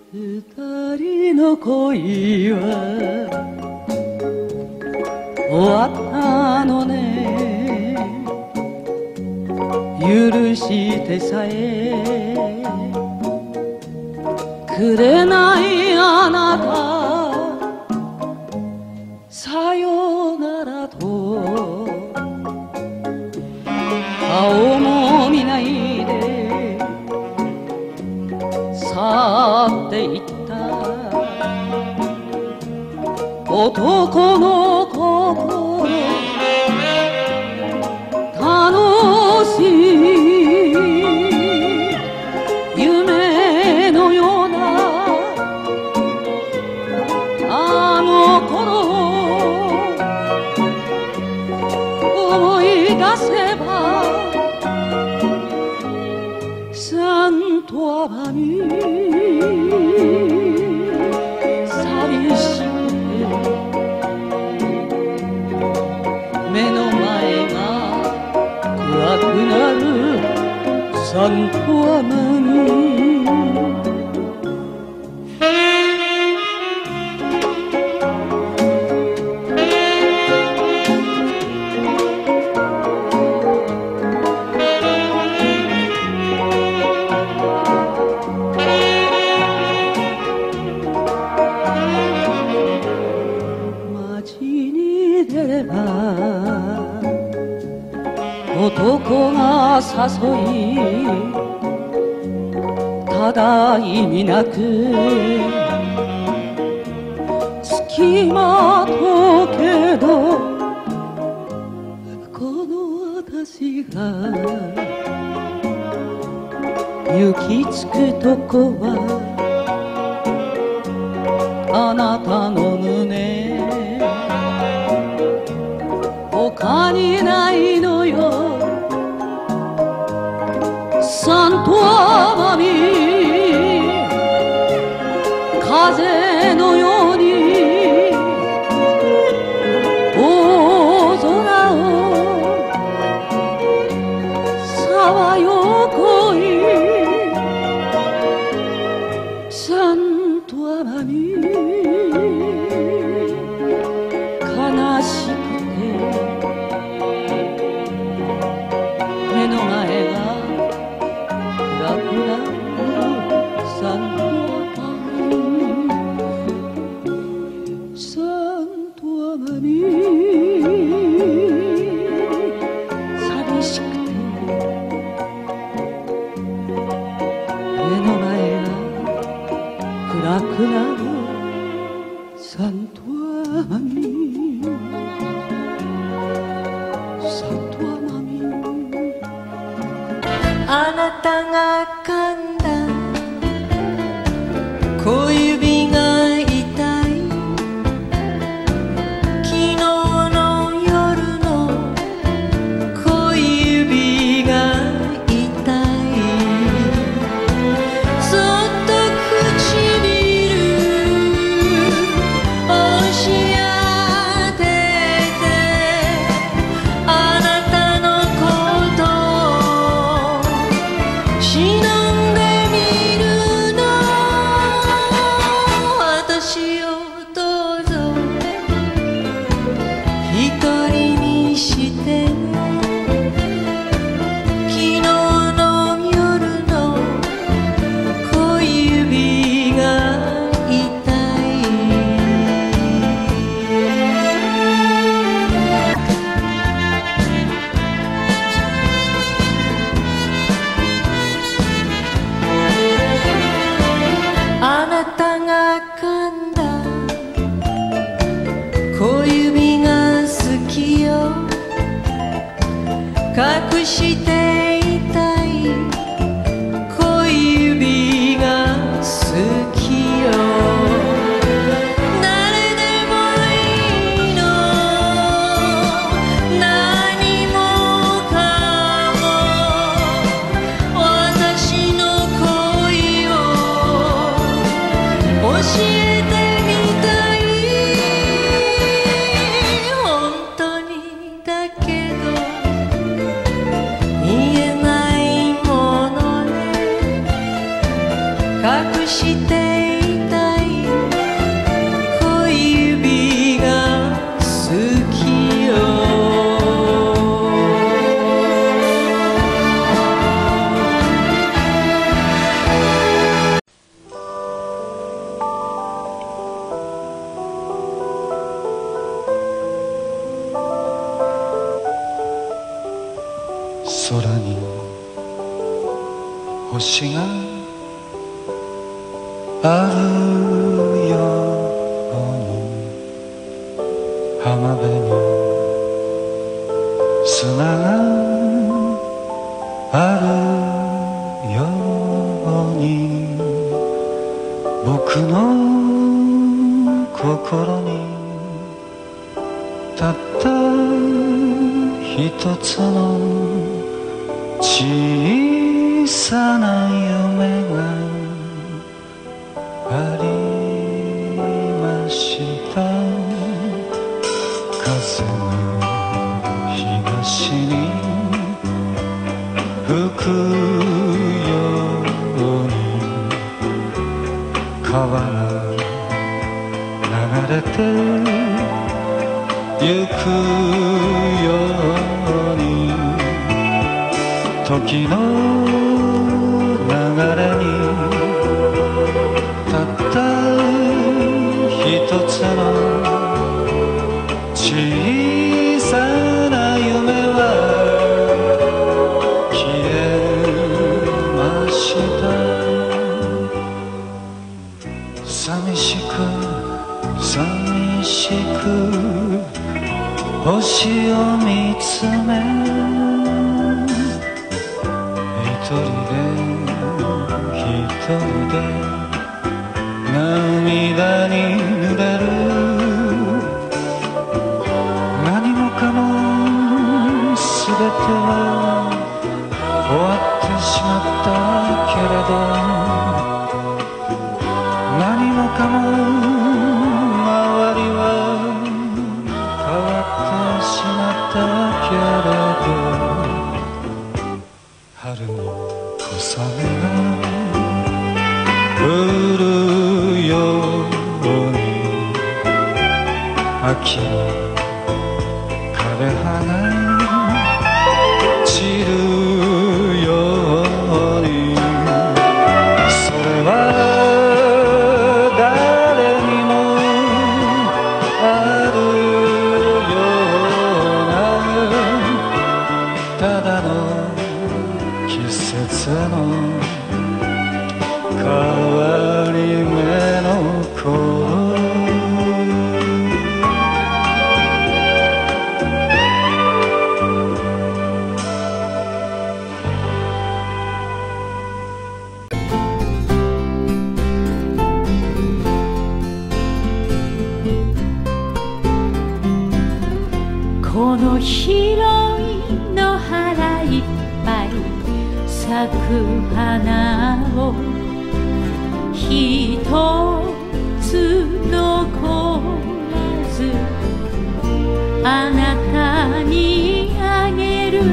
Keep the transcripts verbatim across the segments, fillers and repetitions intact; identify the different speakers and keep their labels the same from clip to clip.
Speaker 1: 二人の恋は終わったのね。許してさえくれないあなた、さよならと顔も見ないで去っていった。男の心楽しい夢のようなあの頃を思い出せば、サントアマミ寂しくて目の前が暗くなるサントアマミ。男が誘いただ意味なく付きまとうけど、この私が行き着くとこはあなたの胸、他にないのよサントアマミ。風のように大空をさわよこいサントアマミ。悲しく目の前が暗くなるサントアマミ、サントアマミ。寂しくて目の前が暗くなるサントアマミ、サントアマミ。
Speaker 2: あなたが噛んだ小指が痛い、昨日の夜の小指が痛い、そっと唇押し当ててあなたのこと忍んでみるの、私をどうぞ一人にしてね。昨日の夜の小指が痛い。あなたが噛んだ小指が好きよ、隠していたい小指が好きよ。誰でもいいの、何もかも私の恋を教えてみたい。本当にだけど言えないものね、隠してい
Speaker 3: 星があるように浜辺に砂があるように僕の心にたった一つの小さな夢がありました。風が東に吹くように川が流れてゆくように時の流れにたった一つの小さな夢は消えました。寂しく寂しく星を見つめ一人で一人で涙に濡れる。何もかも全ては終わってしまったけれど何もかも周りは変わってしまったけれど春に小雨が降るように秋に枯葉が散るようにそれは誰にもあるようなただの季節の変わり目の頃
Speaker 2: この広い野原いっぱい咲く花をひとつ残らずあなたにあげる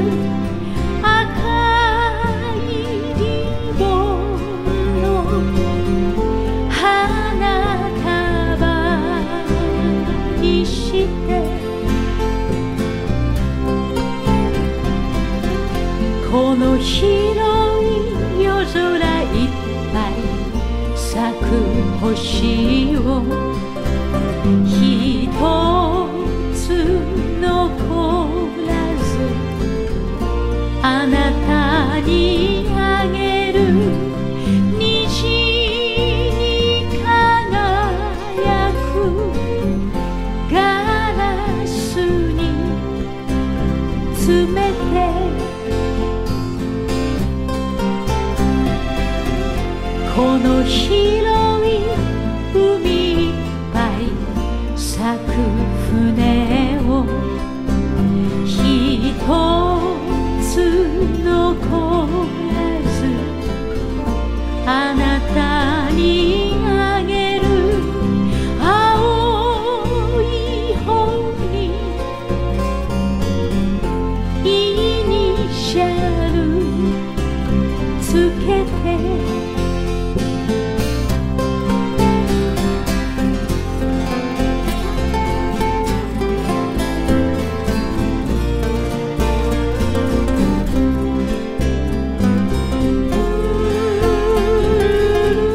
Speaker 2: 赤いリボンの花束にしてこの広い夜空いっぱい咲く星をひとつ残らずあなたにあげる虹に輝くガラスに詰めてこの広い海いっぱい咲く船をひとつ残らずあなたにあげる青い帆にイニシャルつけて「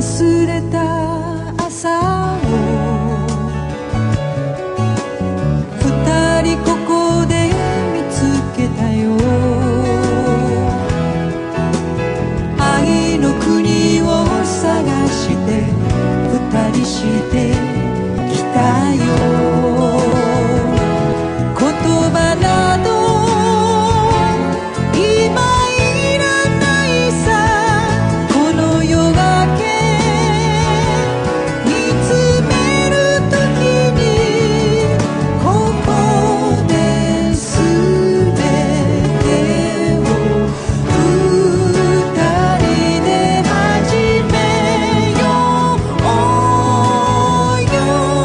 Speaker 1: 忘れた朝を二人ここで見つけたよ。愛の国を探して二人してきたよ。言葉など今いらないさ。この夜明け見つめるときにここで全てを二人で始めようよ。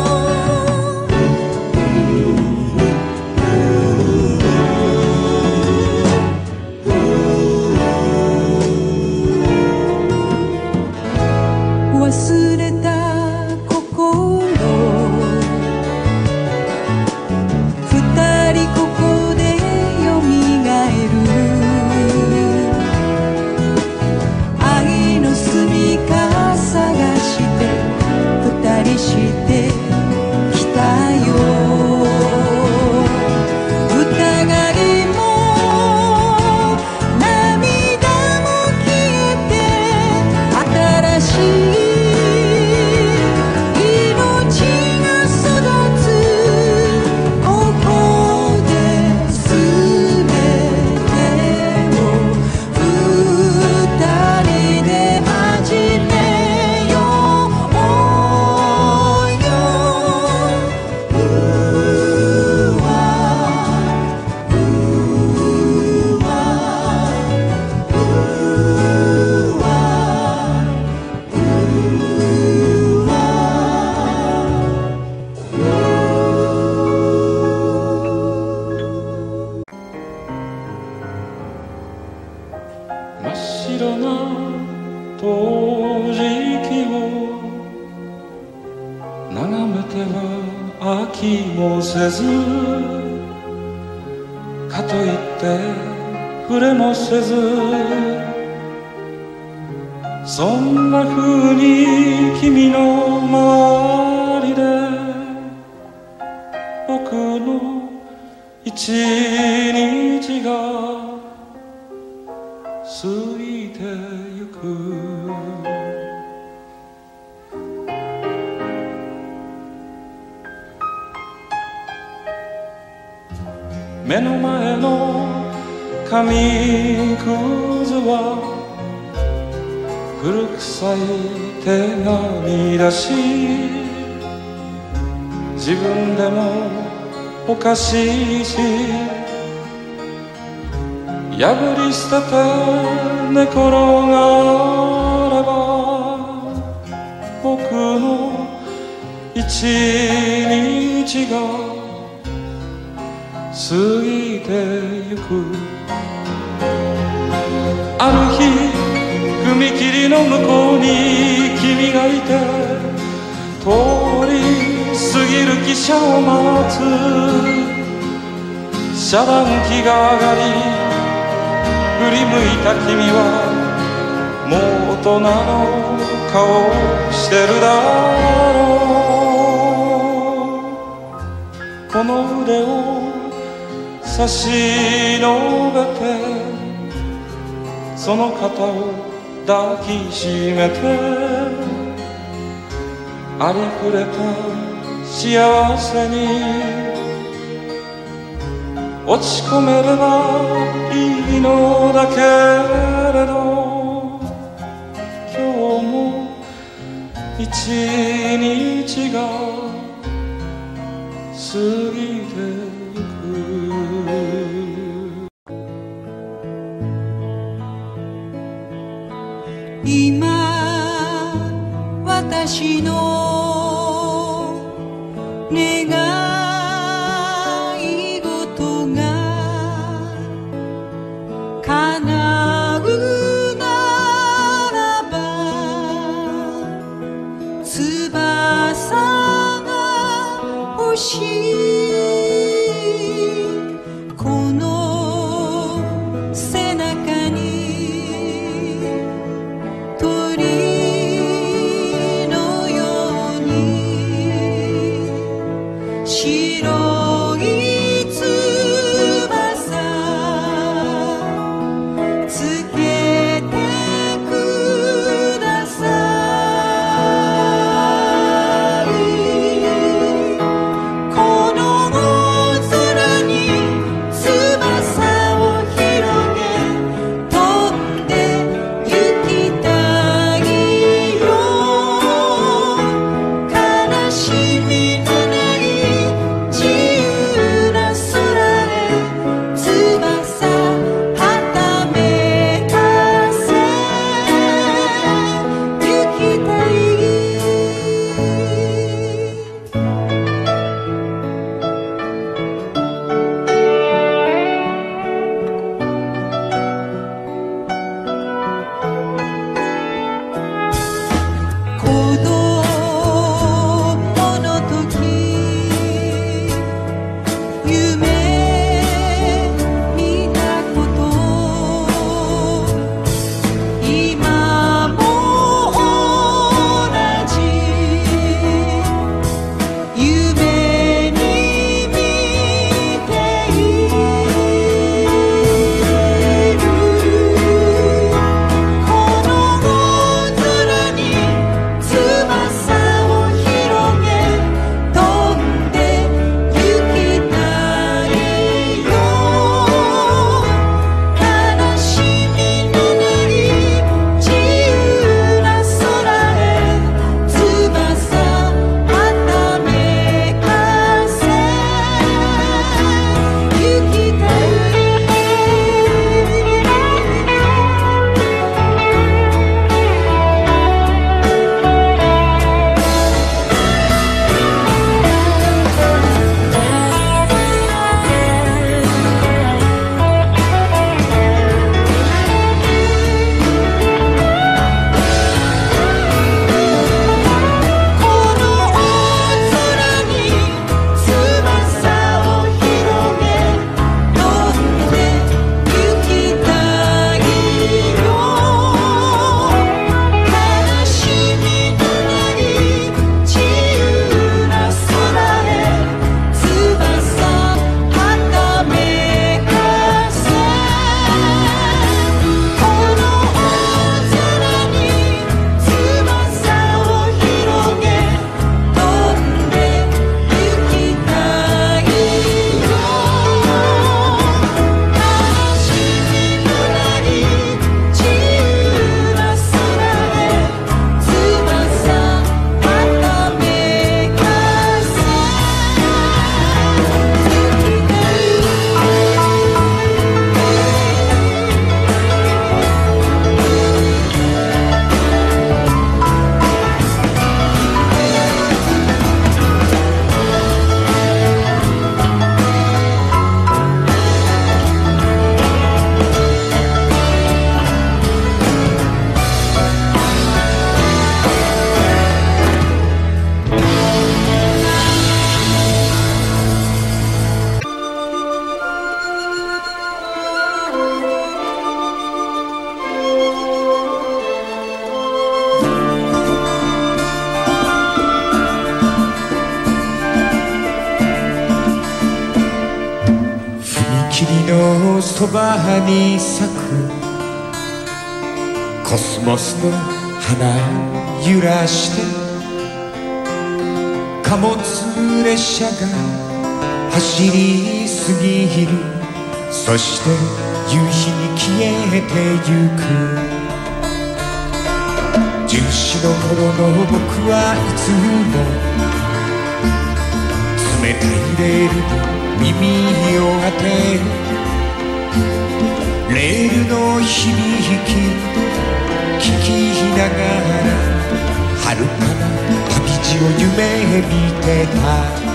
Speaker 1: 忘れた心二人ここでよみがえる。愛の住みか探して二人してきたよ。疑いも涙も消えて新しい命が育つ。ここで全てを二人で始めようよ。うわうわうわ
Speaker 3: 真っ白な陶磁器を眺めては飽きもせず、かといって触れもせず、そんな風に君の周りで僕の一日が過ぎてゆく。目の前の紙くずは古臭い手紙だし、自分でもおかしいし、破り捨てて寝転がれば僕の一日が過ぎてゆく。ある日踏切の向こうに君がいて、通り過ぎる汽車を待つ。遮断機が上がり振り向いた君はもう大人の顔をしてるだろう。この腕を差し伸べてその肩を抱きしめて、ありふれた幸せに落ち込めればいいのだけれど、今日も一日が過ぎてゆく。
Speaker 1: 今私の願い事が叶うならば、翼が欲しいこの背中に取り
Speaker 4: のそばに咲くコスモスの花揺らして貨物列車が走り過ぎる。そして夕日に消えてゆく。じゅうよんの頃の僕はいつも冷たいレールに耳を当てる。レールの響き聞きながら遥かな旅路を夢見てた。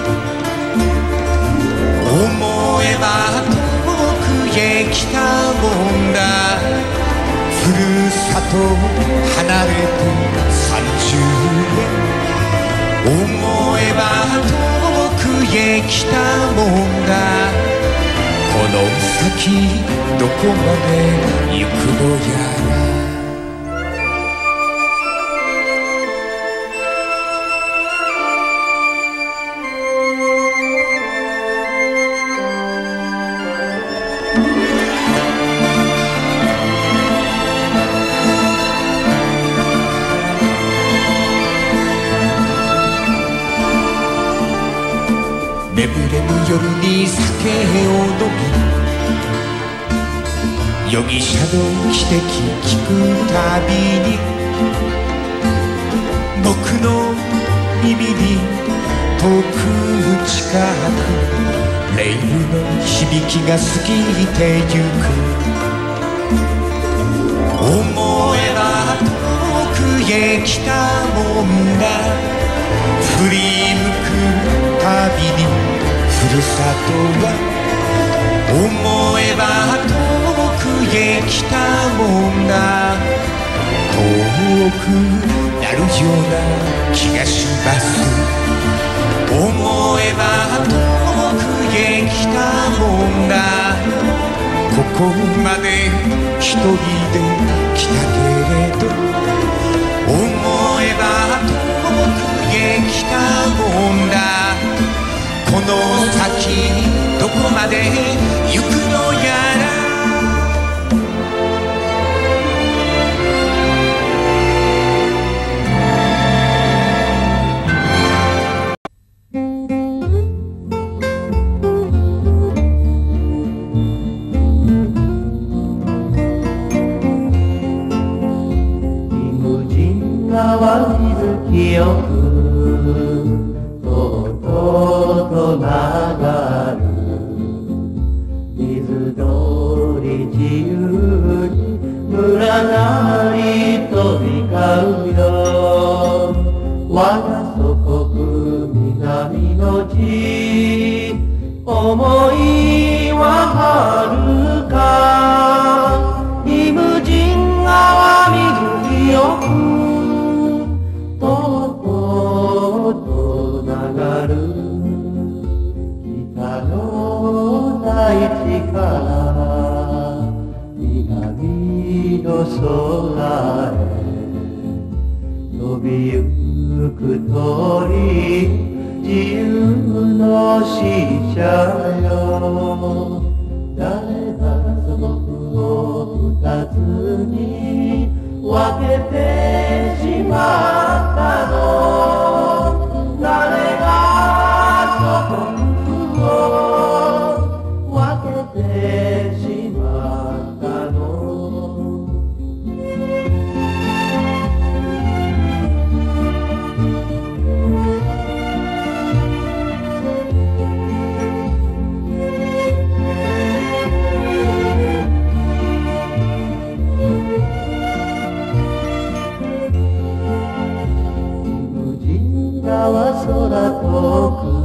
Speaker 4: 思えば遠くへ来たもんだ。ふるさと離れてさんじゅうねん。思えば遠くへ来たもんだ。この先どこまで行くのやら。眠れぬ夜に酒を飲み容疑者の汽笛聞くたびに僕の耳に遠く近くレールの響きが過ぎてゆく。思えば遠くへ来たもんだ。振り向くたびにふるさとは思えば遠くへ来たもんだ。遠くなるような気がします。思えば遠くへ来たもんだ。ここまで一人で来たけれど思えば遠くへ来たもんだ。この先どこまで行くのやら。
Speaker 5: イムジン川水清くと流る水通り自由に村なり飛び交うよ。我が祖国南の地思いは遥か。イムジン川水清くとうとうと流る。北の大地から南の空へ飛びゆく鳥自由の使者よ。誰が祖国を二つに分けてしまったの。誰が祖国分けてしまったの。無人川空遠く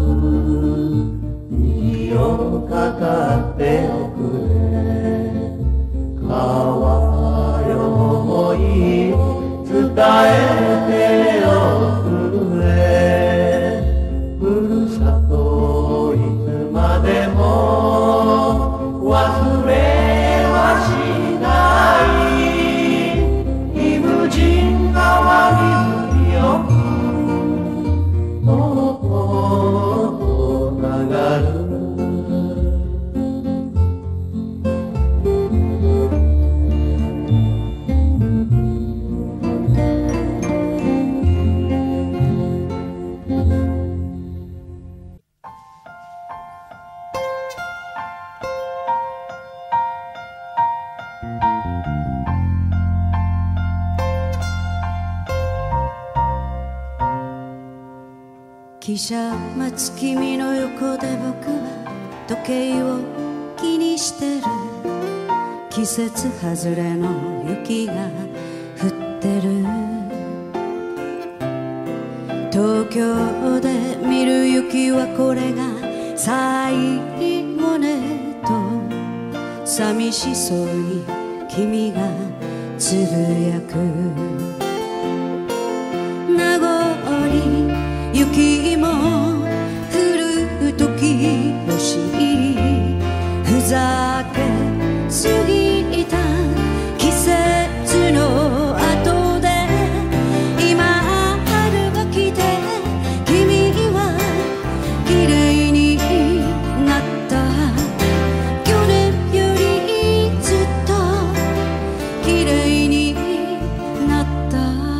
Speaker 5: をかかっておくれ。川よ思い伝えておくれ。ふるさといつまでも忘れはしない。イムジン川水よとうとうと流る。
Speaker 2: 汽車待つ君の横で僕は時計を気にしてる。季節外れの雪が降ってる。東京で見る雪はこれが最後ねと寂しそうに君がつぶやく。名残雪も降る時よしふざけ過ぎた季節の後で今春が来て君は綺麗になった。去年よりずっと綺麗になった。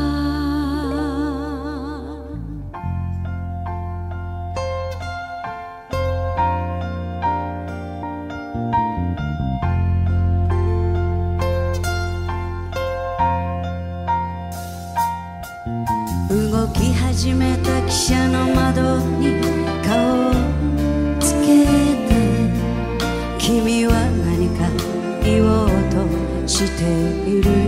Speaker 2: 動き始めた汽車の窓に顔をつけて君は何か言おうとしている。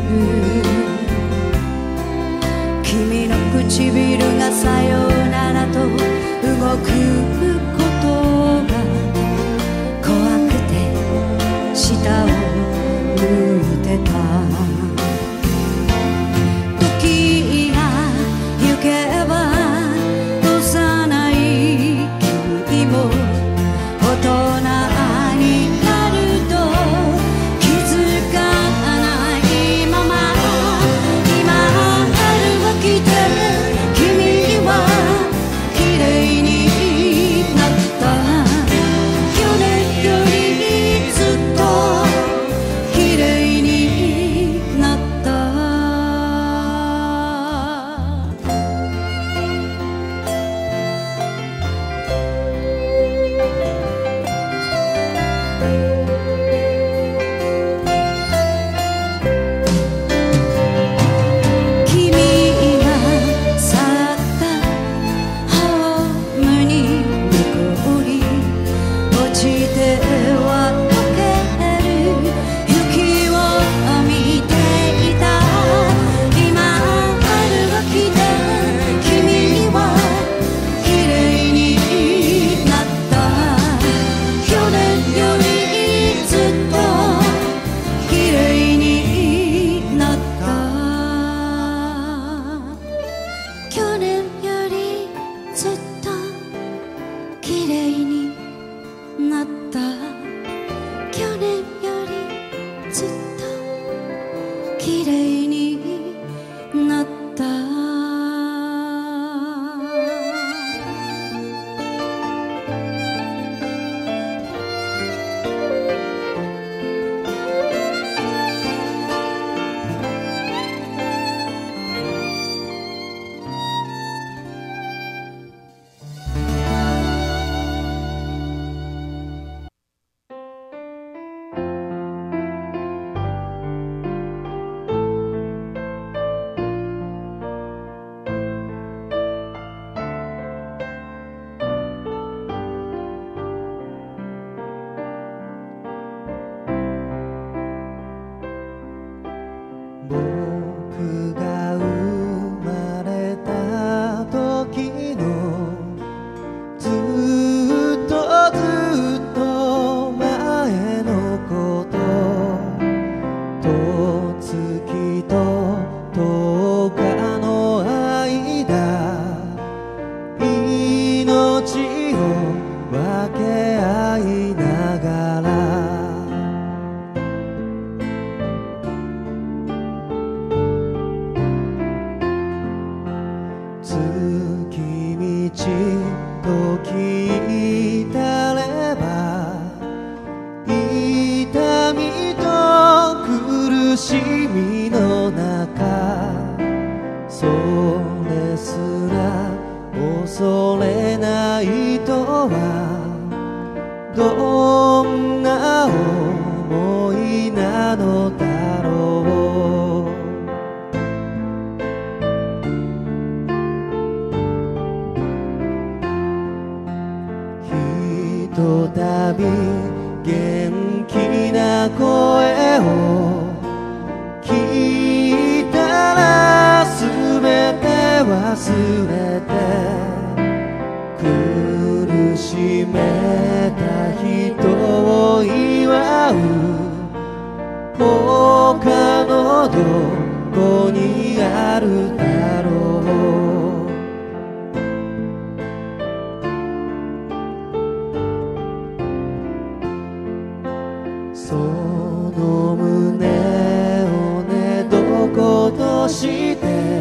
Speaker 2: 君の唇がさようならと動くことが怖くて下を向いてた。時が行けば幼い君も大人になると気づかないまま今春が来て君は綺麗になった。去年よりずっと綺麗になった。君が去ったホームに残り落ちては溶ける雪を見ていた。今春が来て君は綺麗になった。去年よりずっと綺麗になった。去年よりずっと綺麗になった。去年よりずっと綺麗になった。
Speaker 5: 僕が生まれた時のずっとずっと前のことと月ととおかの間命を分け合いながら
Speaker 1: 他のどこにあるだろう。その胸をねどことして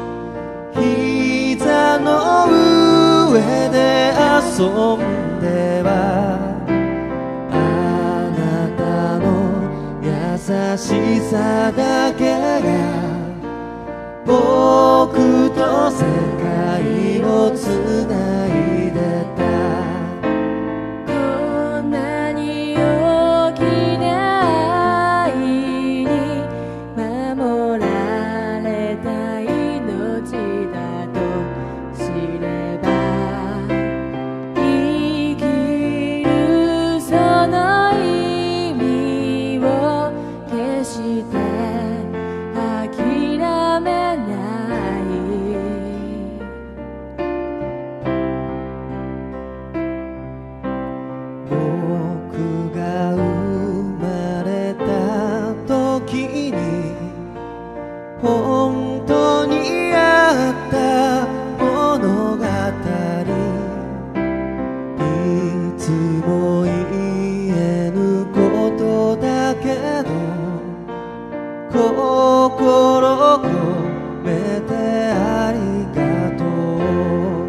Speaker 1: 膝の上で遊んではあなたの優しさだけが僕と世界をつないでた。
Speaker 2: こんなに大きな愛に守られた命だと知れば生きるその意味を決して諦めない。
Speaker 1: 僕が生まれた時に本当にあった物語、いつも言えぬことだけど心込めてありがとう。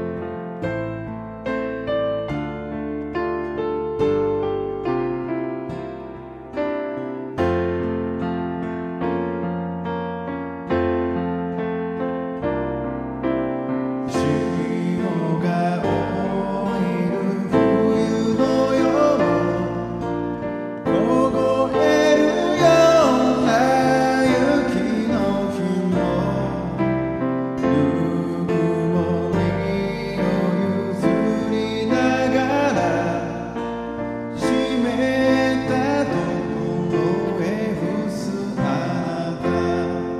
Speaker 4: 霜が降りる冬の夜、凍えるような雪の日もぬくもりを譲りながら湿ったところへ伏すあなた。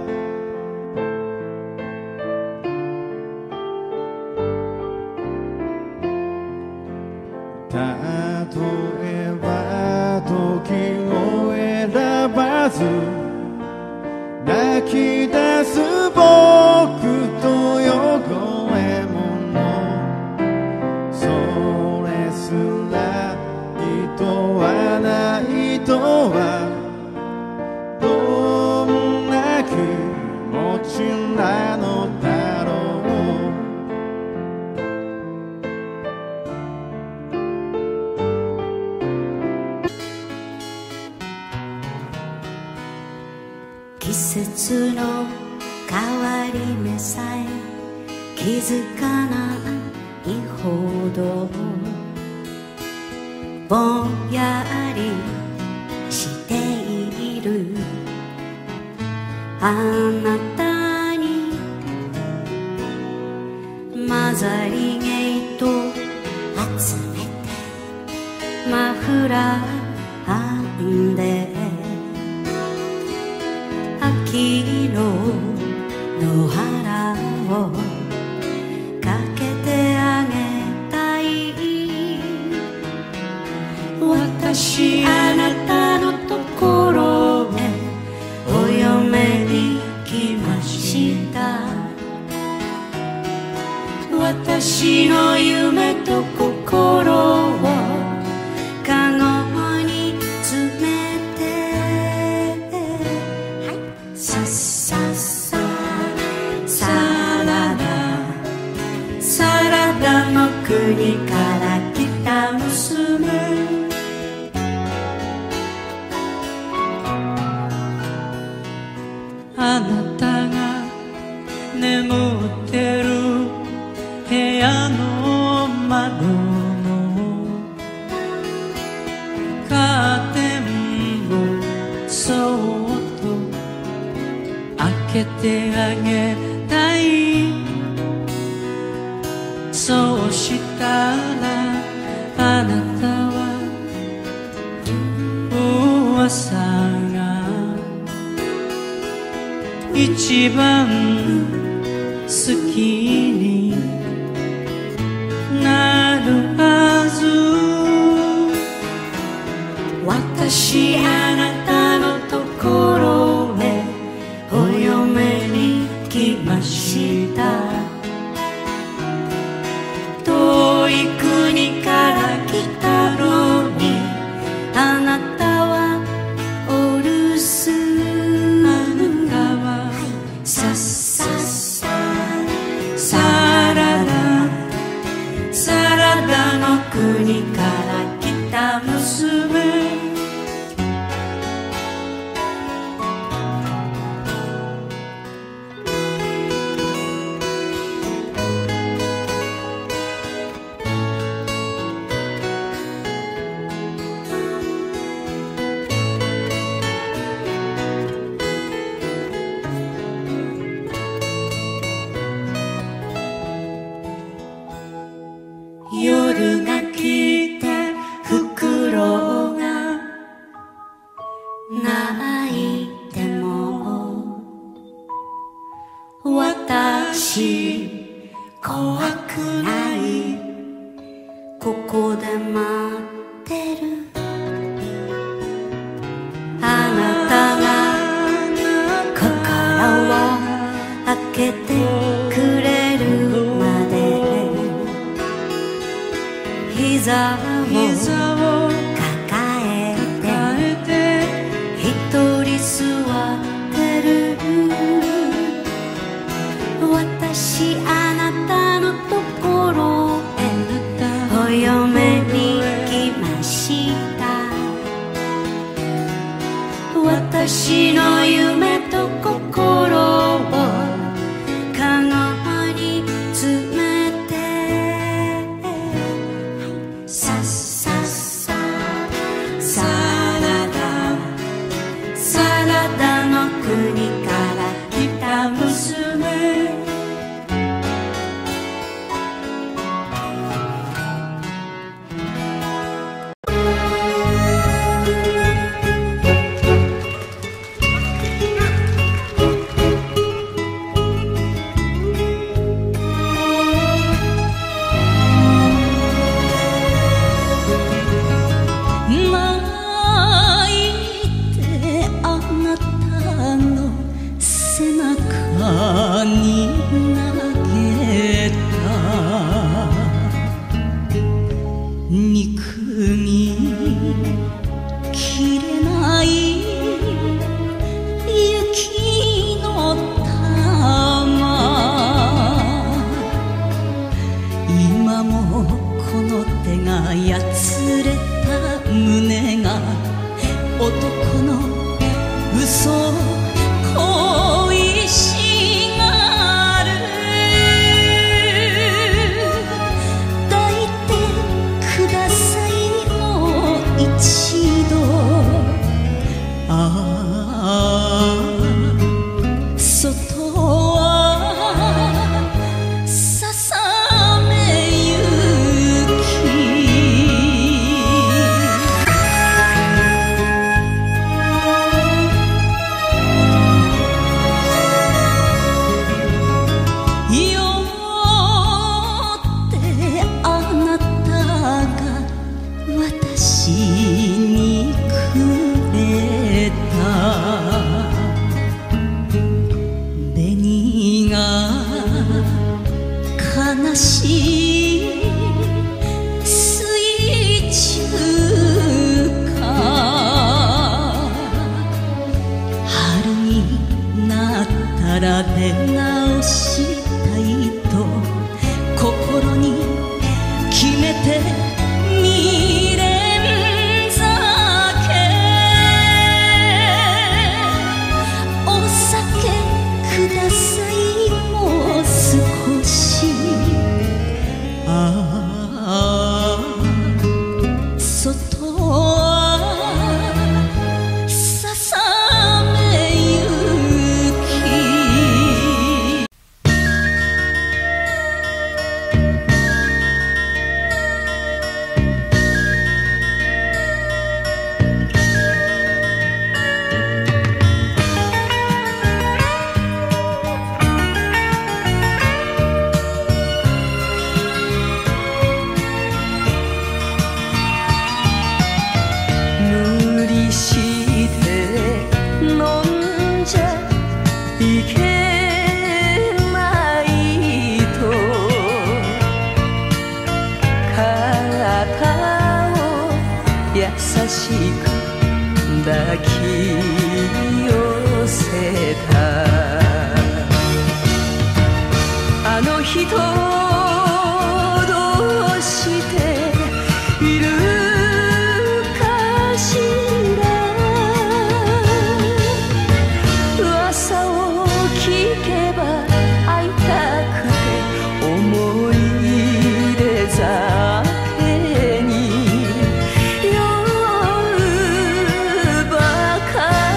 Speaker 4: 例えば時を選ばず泣き出す僕と横えもの、それすらいとわないとはどんな気持ちなのだろう。
Speaker 2: 季節の変わり目さえ気づかないほどぼんやりしているあなたに混ざりゲート集めてマフラー編んで秋の野原をかけてあげたい。私あなたのところへお嫁に来ました。私の夢と心をカゴに詰めさっさっさサラダサラダの国から来た娘、
Speaker 1: あなたが眠ってる部屋の窓のカーテンをそっと開けてあげたい。そうしたらあなたは噂が一番好きになるはず。
Speaker 2: 私あなたのと泣いても私怖くないここで待ってるあなたが心を開けてくれるまで膝を抱えて一人座ってる私あなたのところへお嫁に来ました私の夢と心をカゴに詰めてさっさっさサラダサラダの国から来た娘
Speaker 6: 夜ばか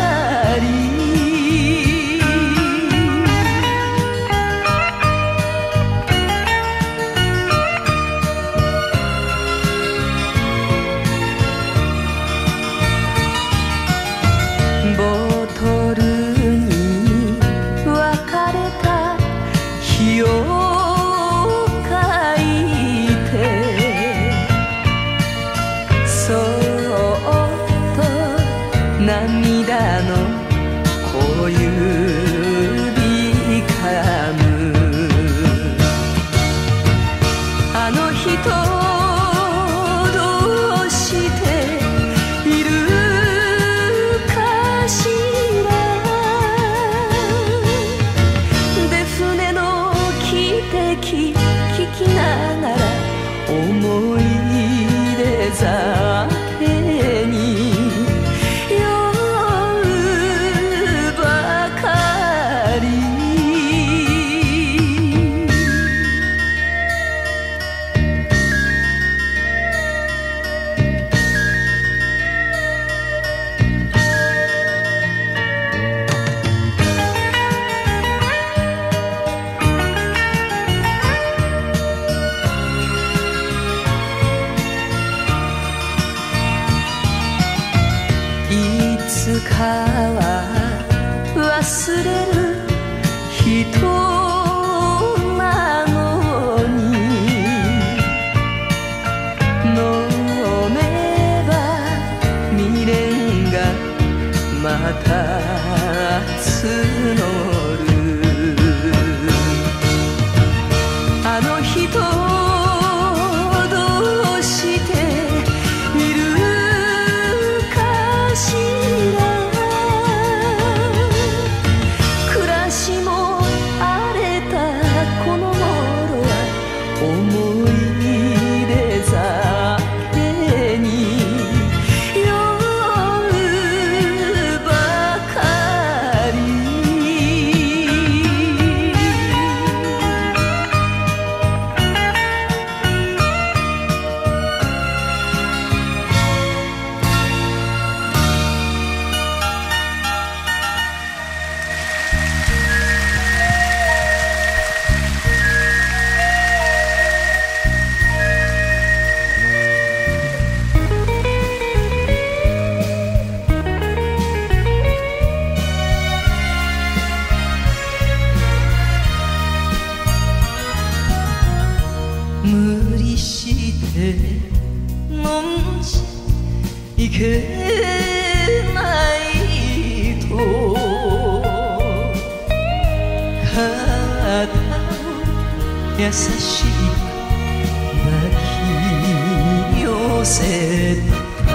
Speaker 6: 優しい抱き寄せた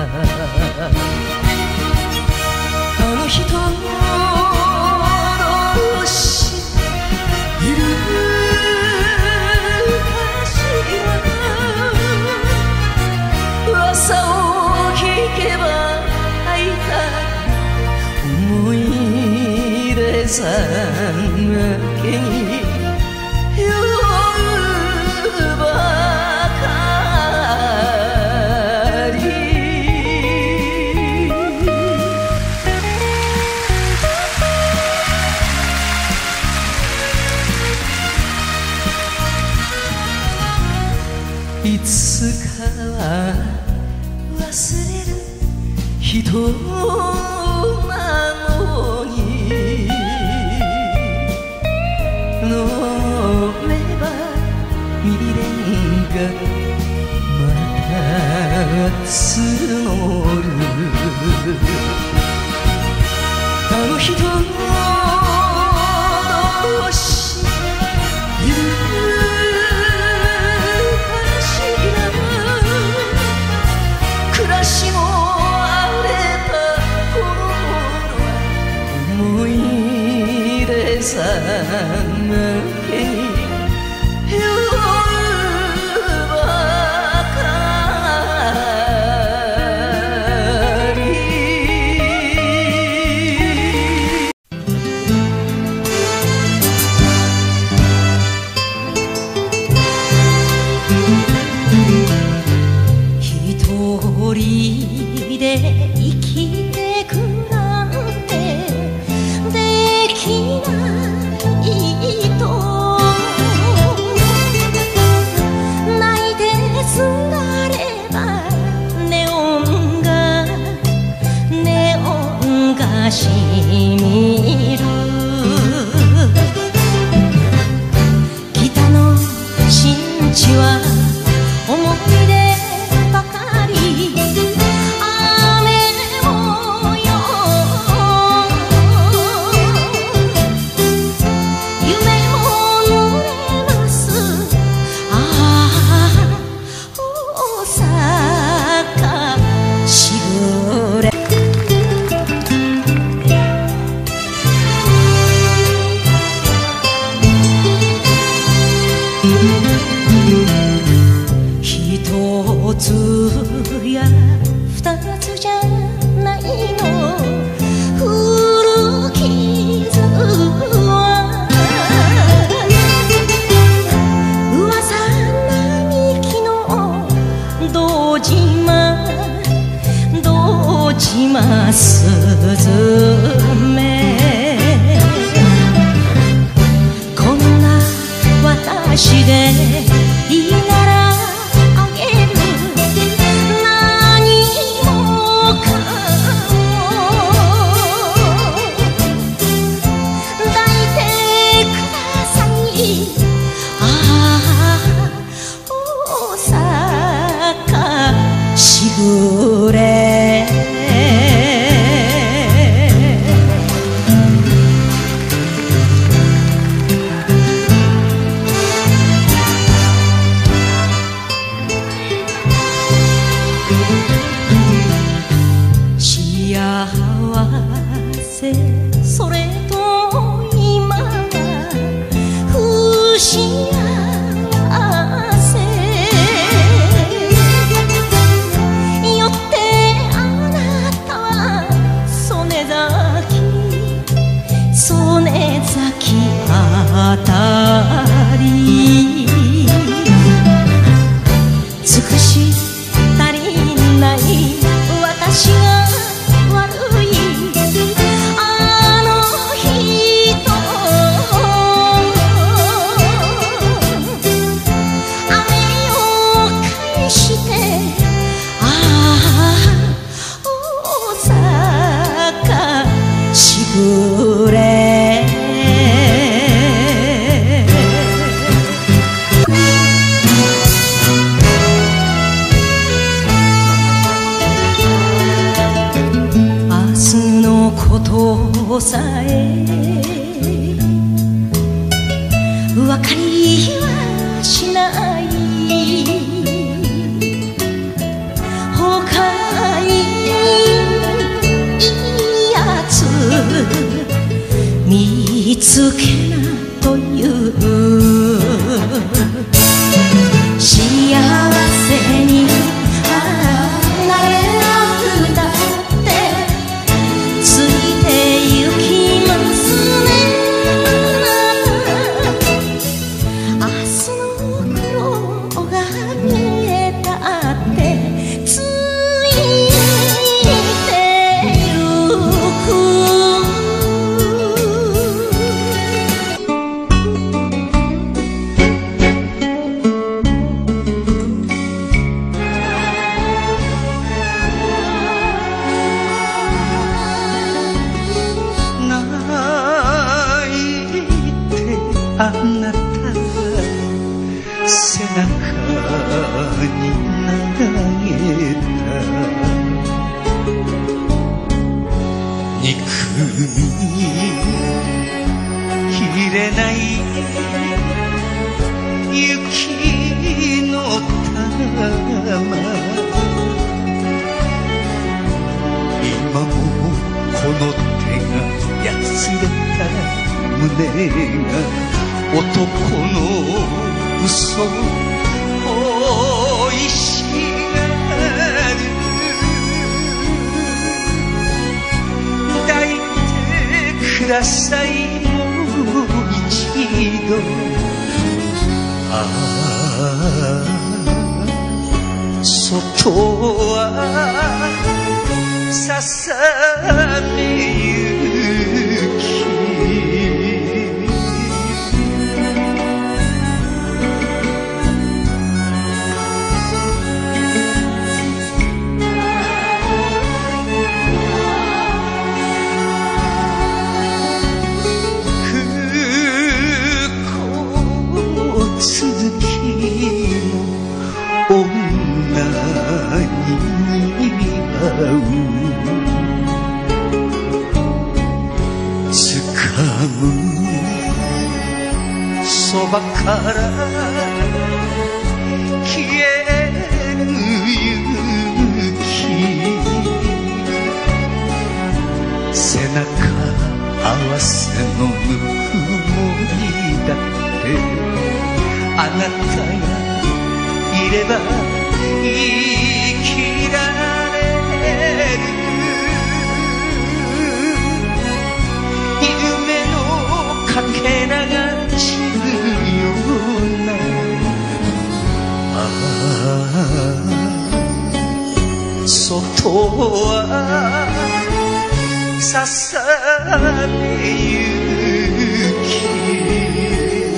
Speaker 6: あの人どうしているかしら噂を聞けば会いたい思い出さなけに夜ばかりいつかは忘れる人なのに飲めば未練がまた募るあの人どうしているかしら暮らしも荒れた頃は思い出さなけに夜ばかり一人で生きてくなんてできないと泣いてすがればネオンがネオンがしみる北の新地は思い出ばかり雨模様夢も濡れますああ大阪しぐれ一つや二つじゃないの古傷は噂並木の堂島堂島すずめこんな私でいいならしぐれ幸せそれと今は不幸せよってあなたは曽根崎曽根崎あたり尽くし足りない私が悪いあの人雨を返してああ大阪しぐれことさえ分かりはしない他にいいやつ見つけなという幸せになれなくたってついてゆきますね明日の苦労が見えたってついてゆく
Speaker 4: あなた背中に投げた憎みきれない雪の玉今もこの手がやつれた胸が男の嘘を恋しがる抱いてくださいもう一度ああ外はささめゆきつかむそばから消える雪背中合わせのぬくもりだってあなたがいれば生きられる夢のかけらが散るようなああ外はささめゆき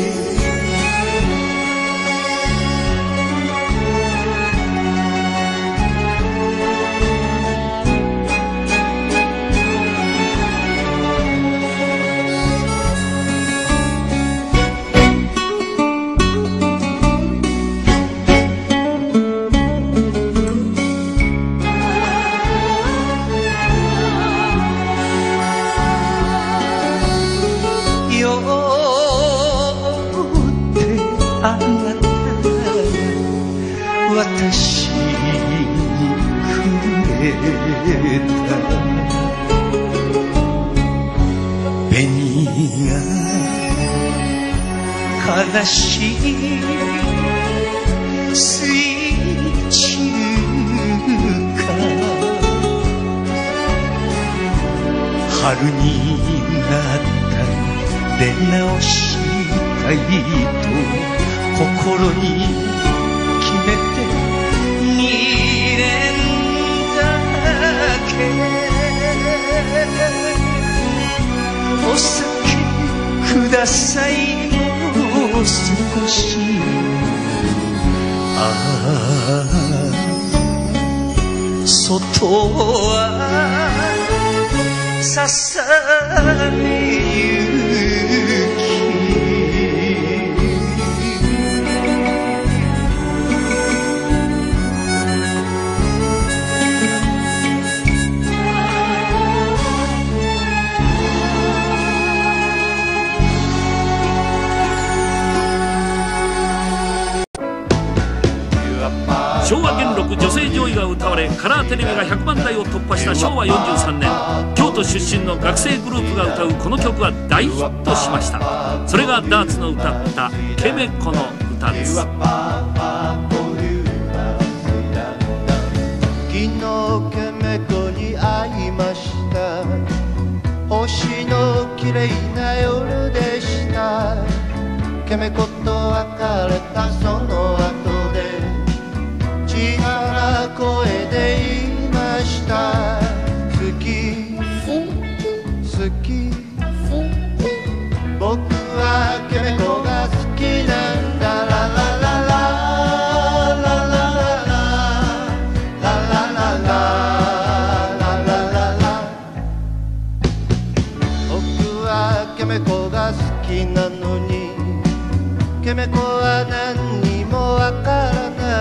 Speaker 4: 私にくれた紅が悲しい水中か春になった出直したいと心に決めて未練だけお酒くださいもう少しああ外はささめゆき
Speaker 7: カラーテレビがひゃくまんだいを突破したしょうわよんじゅうさんねん、京都出身の学生グループが歌うこの曲は大ヒットしました。それがダーツの歌った「ケメコの歌」です。
Speaker 8: 昨日ケメコに会いました。星の綺麗な夜でした。ケメコと別れたその後で小さな声で言いました。好き好き僕はケメコが好きなんだ。ララララララララララララ。僕はケメコが好きなのにケメコは何にもわからない。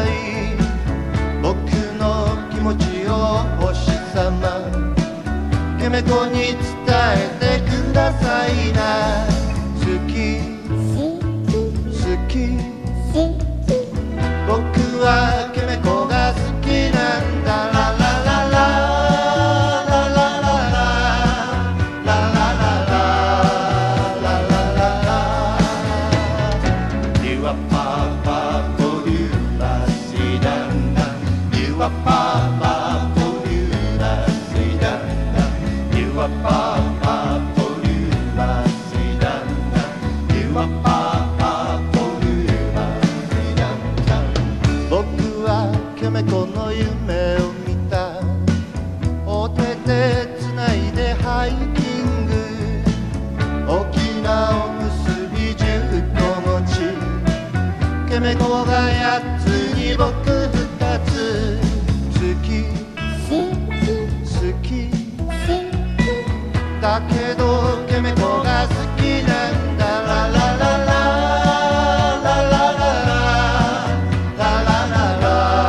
Speaker 8: 僕の気持ちを星様ケメコに伝えてくださいな。好き好き僕はケメコが好きなんだ。ララララララララララララ。You are papa for you, I see that. You are papa for you, I see that. You are papa for you, I see that. You are papa for you, I see that. 僕はケメコの夢を見た。お手でつないでハイキング。大きなおむすびじゅっこ持ち。ケメコがやっつに僕ふたつ。好き好きだけどケメコが好きなんだ。ララララララララララ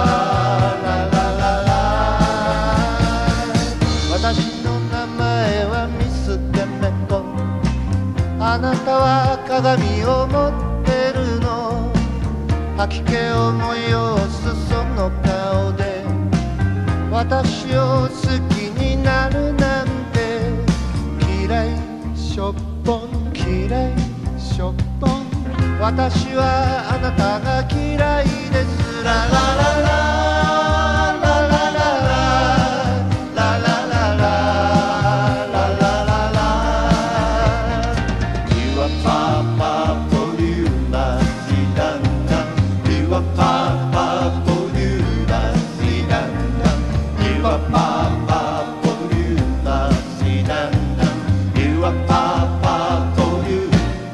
Speaker 8: ララ。私の名前はミスケメコ。あなたは鏡を持ってるの。吐き気を催すその顔で私を好きになるなんて。嫌いしょっぽん嫌いしょっぽん私はあなたが嫌いです。ララララララララララララララ。 You are papa for you, I see that. You are papa for you, I see that. You are papa for you, I see that. You are papa for you.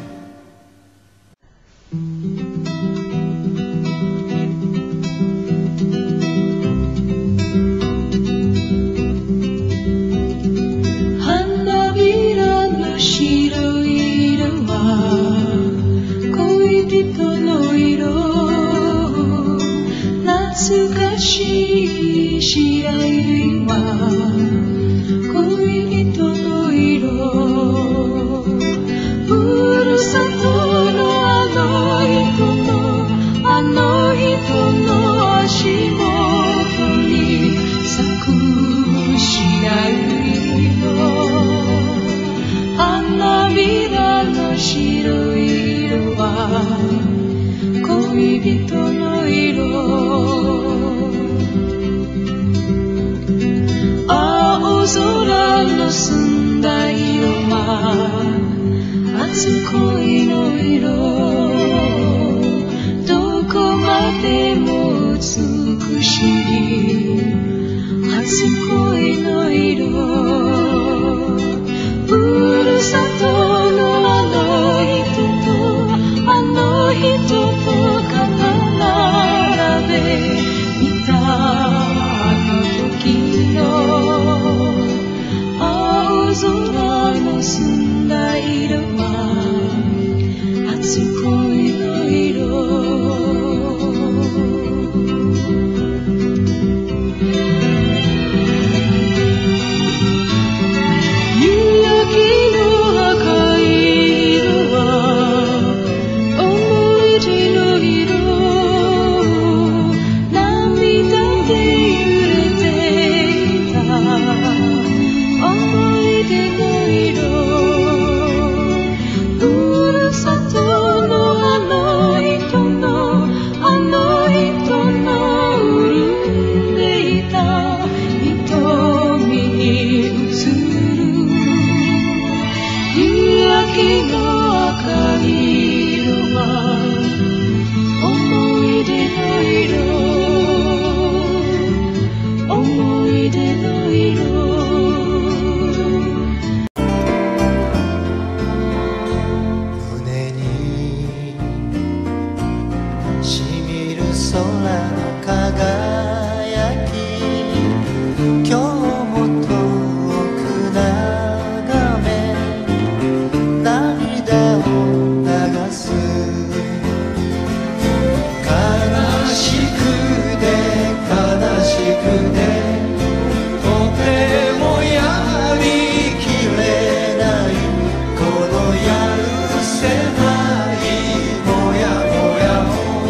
Speaker 9: 花びらの白い色は恋人の色。懐かしい白いは恋人の色。ふるさとのあの人のあの人の足元に咲く白いの。花びらの白い色は恋人の色。青空の澄んだ色は初恋の色。どこまでも美しい初恋の色。ふるさとのあの人とあの人と肩並べ見たあの時の青空の澄んだ色は初恋の色。で揺れて時の赤い色は思い出の色思い出の色
Speaker 4: 胸にしみる空の輝き今日も遠く眺め涙を流す悲しくて悲しくてとてもやりきれないこのやるせないもやもやを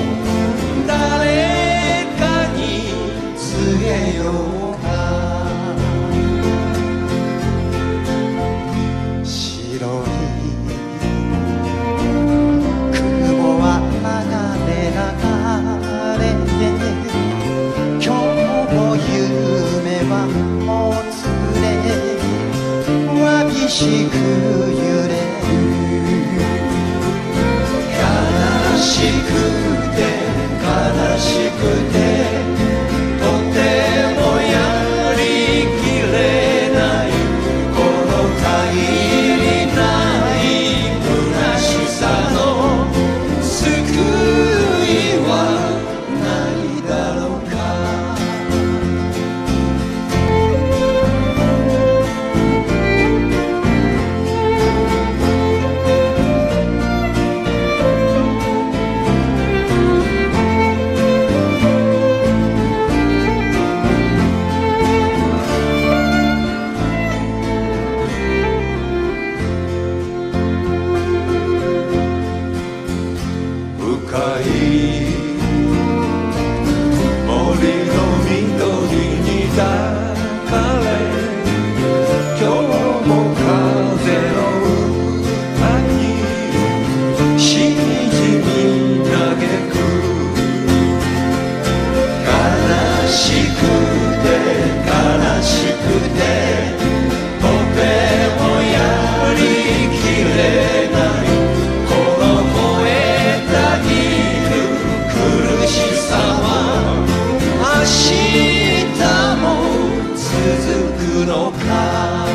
Speaker 4: 誰かに告げようか白い雲は流れ流れて今日も夢はもつれわびしく揺れ悲しくて悲しくてとてもやりきれないこの限りない虚しさの救いはないだろうか深い森の緑に抱かれ今日も風の歌にしみじみ嘆く悲しくて悲しくてとてもやりきれないこの燃えたぎる苦しさは明日も続くのか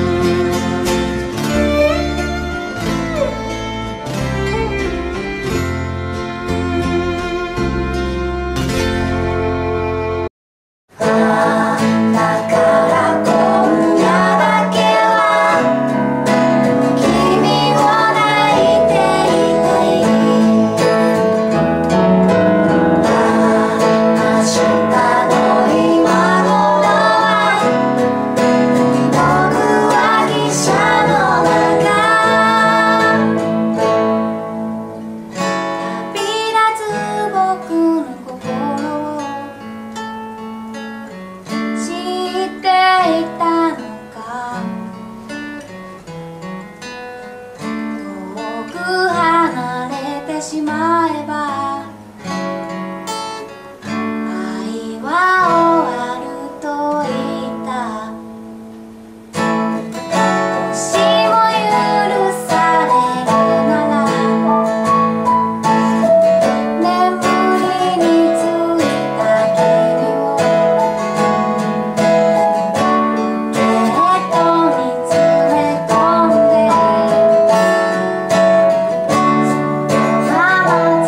Speaker 2: だから今夜だけは君を抱いていたい明日の今頃は僕は汽車の中旅立つ僕の心を知っていたのか遠く離れてしまえば愛は終わると言ったもしも許されるなら眠りについた君をポケットに詰め込んでそのまま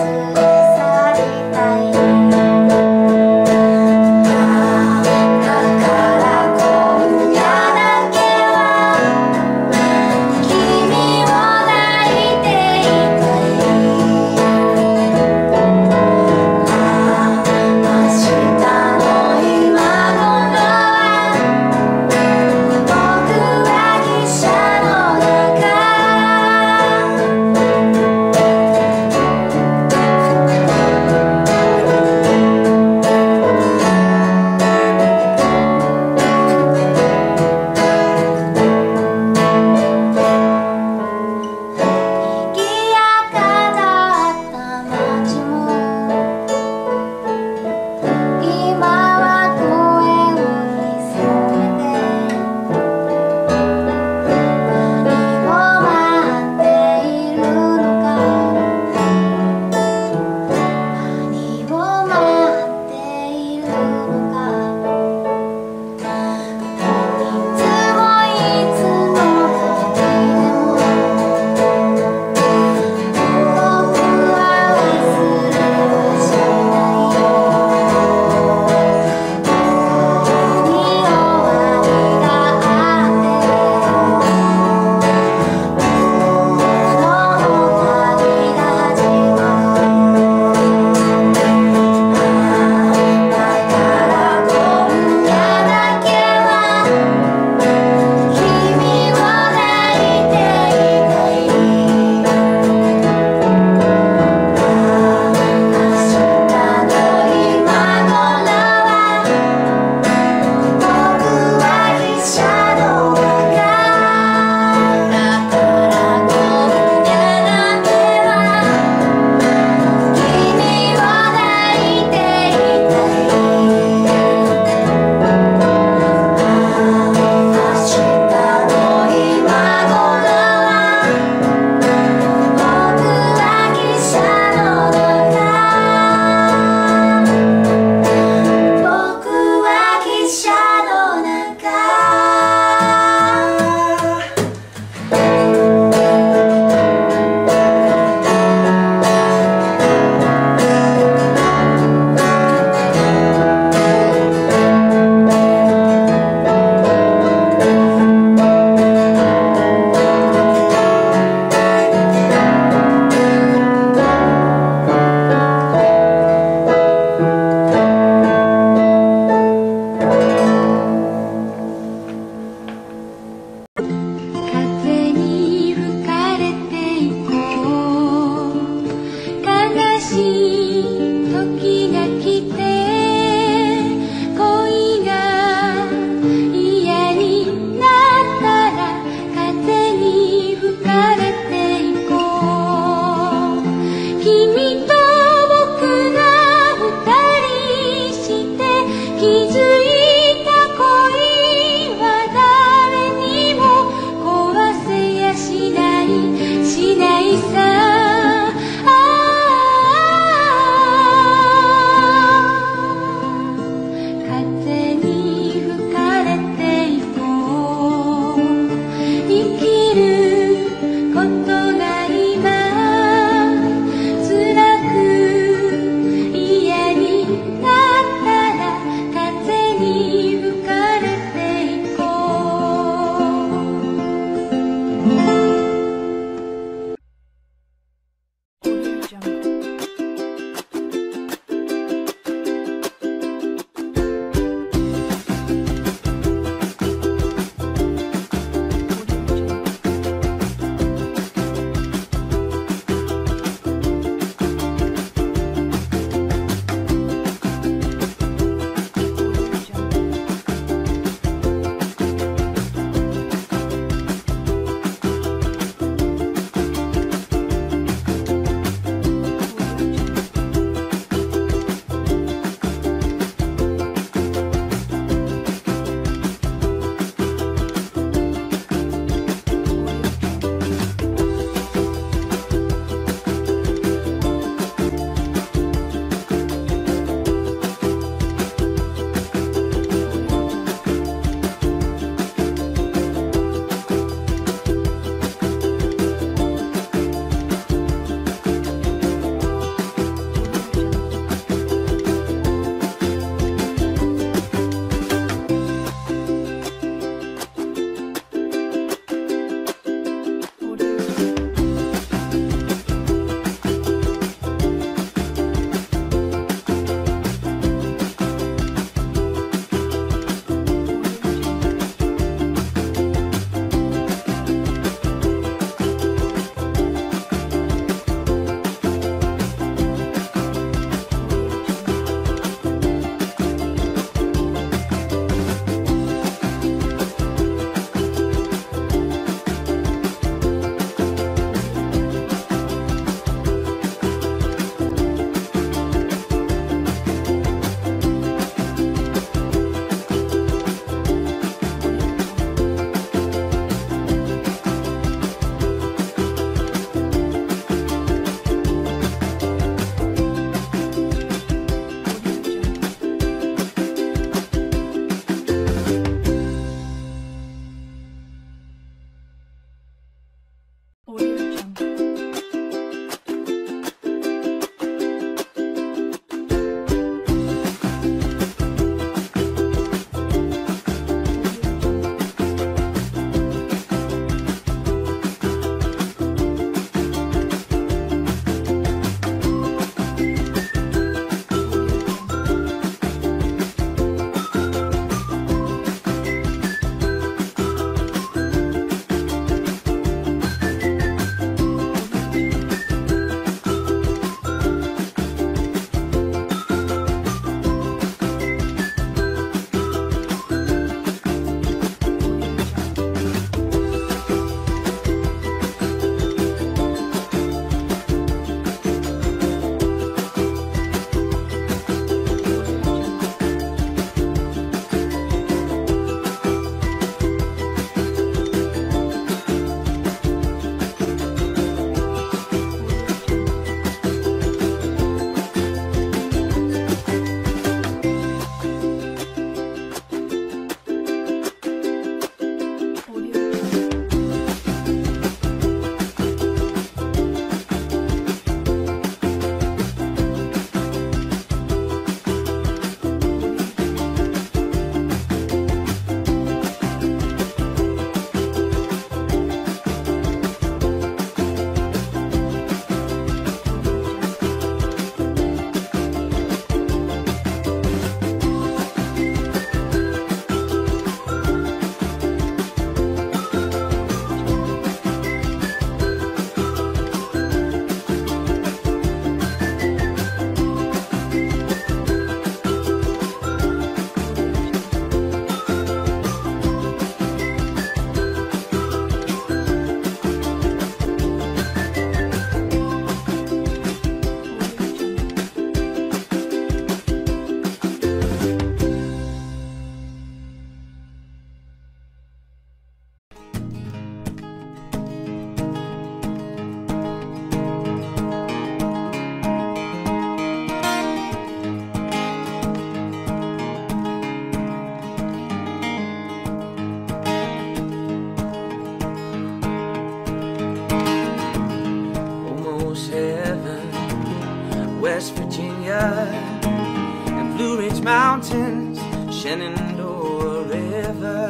Speaker 10: West Virginia, and Blue Ridge Mountains, Shenandoah River.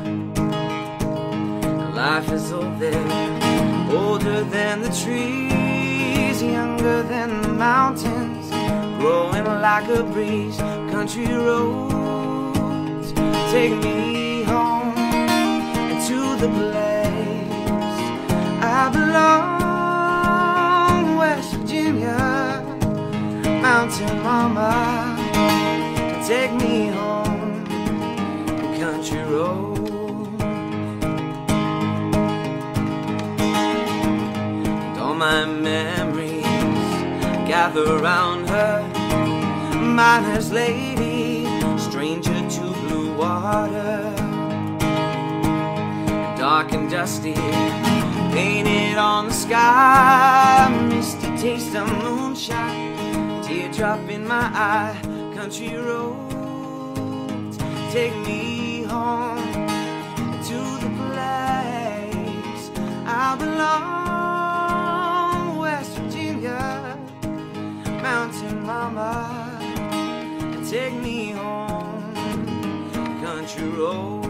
Speaker 10: Life is old there, older than the trees, younger than the mountains, growing like a breeze. Country roads take me home to the place I belong. West Virginia, mountain mama, take me home, country road. And all my memories gather around her, miner's lady, stranger to blue water, dark and dusty, painted on the sky, misty taste of moonshine, teardrop in my eye. Country roads take me home to the place I belong. West Virginia, mountain mama, take me home, country roads.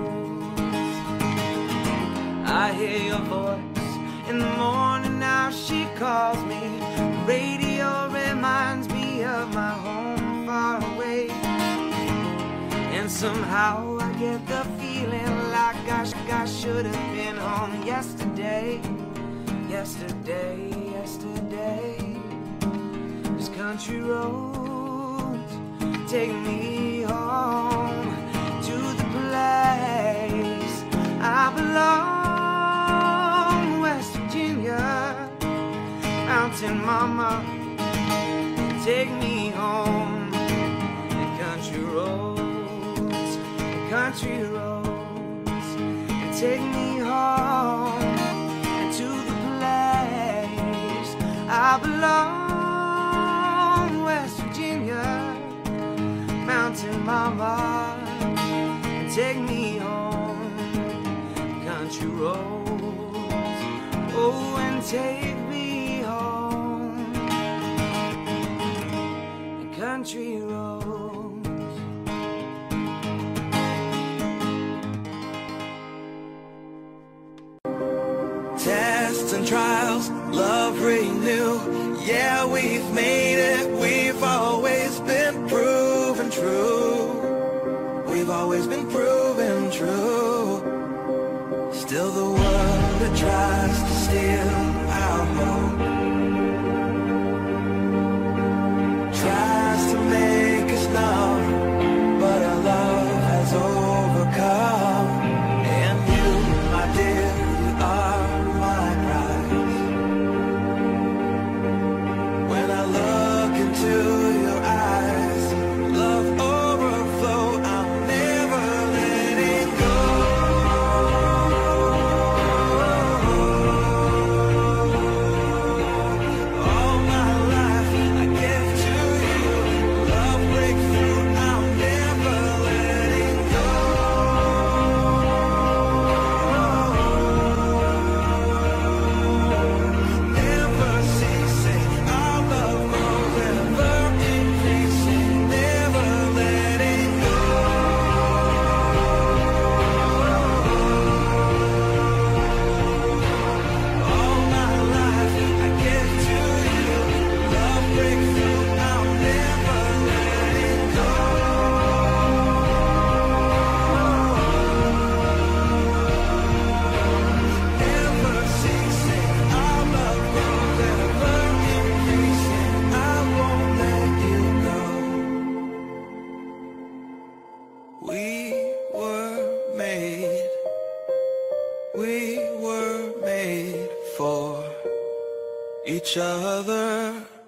Speaker 10: I hear your voice in the morning, now she calls me. The radio reminds me of my home far away, and somehow I get the feeling like I, sh I should have been home yesterday. Yesterday, yesterday. This country roads take me home to the place I belong. West Virginia, mountain mama, take me home. The country roads, the country roads, take me home to the place I belong. West Virginia, mountain mama, take me home, country roads, oh, and take me home, country roads. Tests and trials, love renew. Yeah, we've made it, we've always been proven true. We've always been proven true. Still the world that tries to steal our hope, tries to make us numb, but our love has overcome. And you, my dear, you are my prize. When I look into your eyes, love overflow, I'm never letting go. All my life I give to you, love breakthrough, I'm never letting go. Never ceasing, our love grows ever increasing, never letting go. All my life I give to you, love breakthrough, I'm never letting go. Never ceasing, our love grows ever increasing, I won't let you go. We were made, we were made for each other.